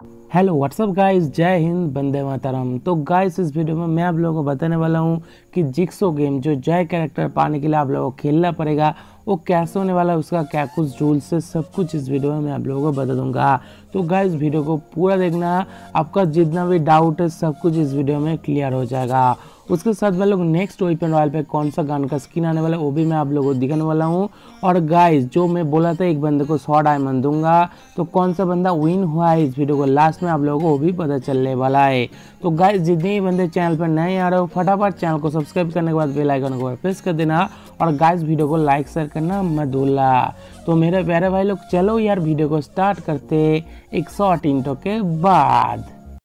Hello what's up guys, जय हिंद, वंदे मातरम। तो guys इस वीडियो में मैं आप लोगों को बताने वाला हूं कि जिक्सो गेम जो जय कैरेक्टर पाने के लिए आप लोगों को खेलना पड़ेगा वो कैसे होने वाला है, उसका क्या कुछ रूल्स है, सब कुछ इस वीडियो में मैं आप लोगों को बता दूंगा। तो गाइस वीडियो को पूरा देखना, आपका जितना भी डाउट है सब कुछ इस वीडियो में क्लियर हो जाएगा। उसके साथ मैं लोग नेक्स्ट वेपन रॉयल पे कौन सा गन का स्किन आने वाला है वो भी मैं आप लोगों को दिखाने वाला हूँ। और गाइस जो मैं बोला था एक बंदे को 100 डायमंड दूंगा, तो कौन सा बंदा विन हुआ है इस वीडियो को लास्ट में आप लोगों को वो भी पता चलने वाला है। तो गाइस जितने ही बंदे चैनल पर नए आ रहे हो फटाफट चैनल को सब्सक्राइब करने के बाद बेल आइकन को प्रेस कर देना और गाइस वीडियो को लाइक शेयर करना मत भूलना। तो मेरे प्यारे भाई लोग चलो यार वीडियो को स्टार्ट करते एक शॉर्ट इंट्रो के बाद।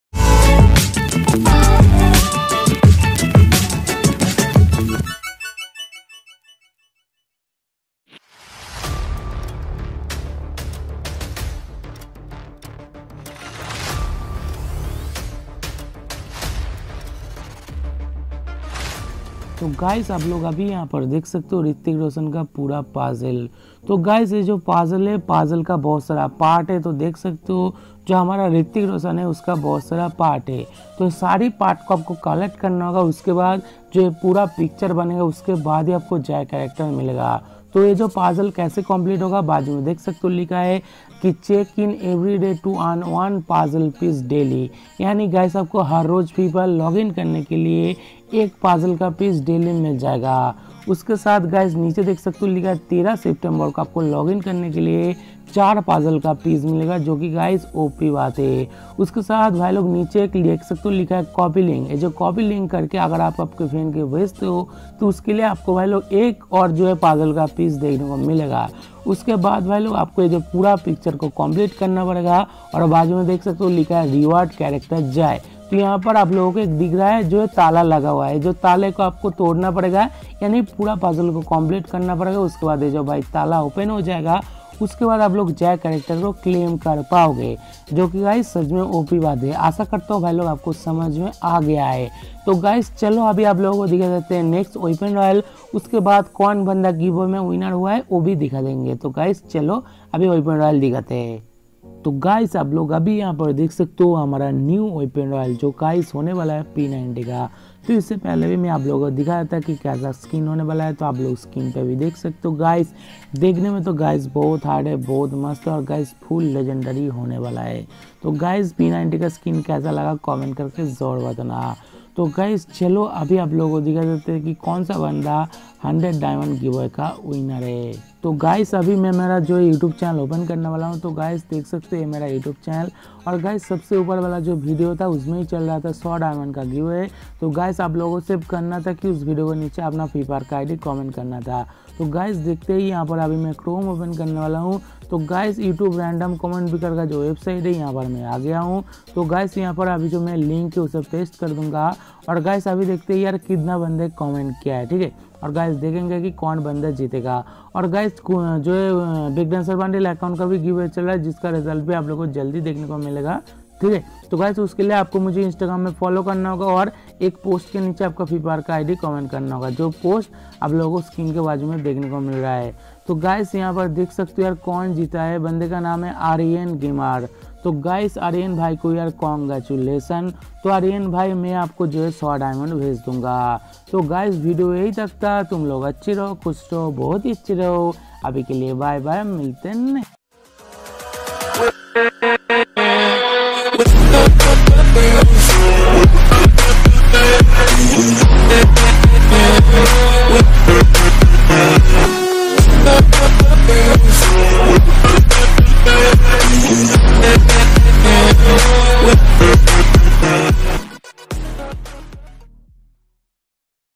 तो गाइस आप लोग अभी यहाँ पर देख सकते हो ऋतिक रोशन का पूरा पाजल। तो गाइस ये जो पाजल है, पाजल का बहुत सारा पार्ट है। तो देख सकते हो जो हमारा ऋतिक रोशन है उसका बहुत सारा पार्ट है। तो सारी पार्ट को आपको कलेक्ट करना होगा, उसके बाद जो ये पूरा पिक्चर बनेगा उसके बाद ही आपको जय कैरेक्टर मिलेगा। तो ये जो पाजल कैसे कंप्लीट होगा बाजू में देख सकते हो लिखा है कि check in every day to earn 1 puzzle piece daily. यानी गाइस आपको हर रोज फ्री फायर लॉग इन करने के लिए एक पाजल का पीस डेली मिल जाएगा। उसके साथ गाइस नीचे देख सकते हो लिखा है 13 सितंबर को आपको लॉग इन करने के लिए 4 पाजल का पीस मिलेगा, जो कि गाइस ओपी बात है। उसके साथ भाई लोग नीचे एक देख सकते हो लिखा है कॉपी लिंक। ये जो कॉपी लिंक करके अगर आप आपके फ्रेंड के भेजते हो तो उसके लिए आपको भाई लोग एक और जो है पाजल का पीस देखने को मिलेगा। उसके बाद भाई लोग आपको ये जो पूरा पिक्चर को कंप्लीट करना पड़ेगा और बाजू में देख सकते हो लिखा है रिवार्ड कैरेक्टर जय। तो यहाँ पर आप लोगों को एक दिख रहा है जो है ताला लगा हुआ है, जो ताले को आपको तोड़ना पड़ेगा, यानी पूरा पजल को कंप्लीट करना पड़ेगा। उसके बाद ये जो भाई ताला ओपन हो जाएगा उसके बाद आप लोग जय कैरेक्टर को क्लेम कर पाओगे, जो कि गाइस सच में ओपी बात है। आशा करता हूँ भाई लोग आपको समझ में आ गया है। तो गाइस चलो अभी आप लोगों को दिखा देते हैं नेक्स्ट वेपन रॉयल, उसके बाद कौन बंदा गिव में विनर हुआ है वो भी दिखा देंगे। तो गाइस चलो अभी वेपन रॉयल दिखाते हैं। तो गाइस आप लोग अभी यहाँ पर देख सकते हो हमारा न्यू वेपन रॉयल जो गाइस होने वाला है P90 का। तो इससे पहले भी मैं आप लोगों को दिखाया था कि कैसा स्किन होने वाला है, तो आप लोग स्किन पे भी देख सकते हो। गाइस देखने में तो गाइस बहुत हार्ड है, बहुत मस्त है और गाइस फुल लेजेंडरी होने वाला है। तो गाइस P90 का स्किन कैसा लगा कमेंट करके ज़रूर बताना। तो गाइस चलो अभी आप लोगों को दिखा देते हैं कि कौन सा बंदा 100 डायमंड गिवअवे का विनर है। तो गाइस अभी मैं मेरा जो यूट्यूब चैनल ओपन करने वाला हूं। तो गाइस देख सकते हैं मेरा यूट्यूब चैनल और गाइस सबसे ऊपर वाला जो वीडियो था उसमें ही चल रहा था 100 डायमंड का गिवअवे। तो गाइस आप लोगों से करना था कि उस वीडियो के नीचे अपना फ्री फायर का आईडी कमेंट करना था। तो गाइस देखते ही यहाँ पर अभी मैं क्रोम ओपन करने वाला हूँ। तो guys YouTube random comment picker का जो वेबसाइट है यहाँ पर मैं आ गया हूँ। तो गाइस यहाँ पर अभी जो मैं लिंक है उसे पेस्ट कर दूंगा और गाइस अभी देखते हैं यार कितना बंदे कमेंट किया है, ठीक है। और गाइस देखेंगे कि कौन बंदा जीतेगा। और गाइस जो है बिग डांसर बंडल अकाउंट का भी गिव चल रहा है, जिसका रिजल्ट भी आप लोगों को जल्दी देखने को मिलेगा, ठीक है। तो गाइस उसके लिए आपको मुझे इंस्टाग्राम में फॉलो करना होगा और एक पोस्ट के नीचे आपका फ्री फायर का आईडी कमेंट करना होगा, जो पोस्ट आप लोगों को स्क्रीन के बाजू में देखने को मिल रहा है। तो गाइस यहाँ पर देख सकते हो यार कौन जीता है, बंदे का नाम है आर्यन गेमर। तो गाइस आर्यन भाई को यार कॉन्ग्रेचुलेसन। तो आर्यन भाई मैं आपको जो है 100 डायमंड भेज दूंगा। तो गाइस वीडियो यही तक था, तुम लोग अच्छे रहो, खुश रहो, बहुत ही अच्छे रहो। अभी के लिए बाय बाय, मिलते हैं। We'll be right back.